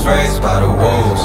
was raised by the wolves.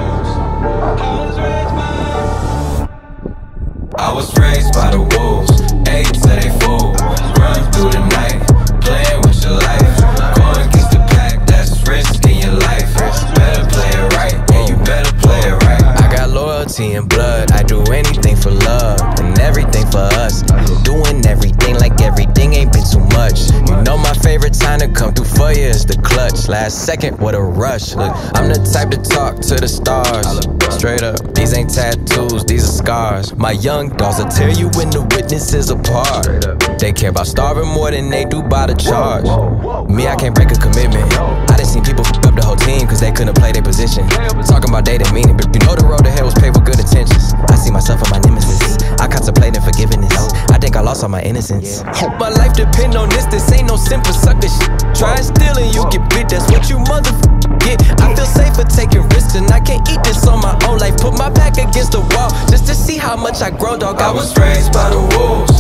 I was raised by the wolves. Ate till they fool. Run through the night, playing with your life. Going against the pack, that's risking your life. Better play it right, yeah, you better play it right. I got loyalty and blood. I do anything for love and everything for us. Doing everything like everything ain't been too much. You know my favorite time to come through for you is the clutch. Last second, what a rush. Look, I'm the type to talk to the stars. Straight up, these ain't tattoos, these are scars. My young dogs will tear you when the witnesses apart. They care about starving more than they do by the charge. Me, I can't break a commitment. I done seen people f*** up the whole team cause they couldn't play their position. Talking about they didn't mean it, but you know the road to hell was paved with good intentions. I see myself and my nemesis. I contemplating forgiveness. I think I lost all my innocence. My life depend on this ain't no simple sucker shit. Try and steal and you get bit, that's what you motherfucker get. I feel safer taking risks and I can't eat this on my own life. Put my back against the wall just to see how much I grow, dog. I was raised by the wolves.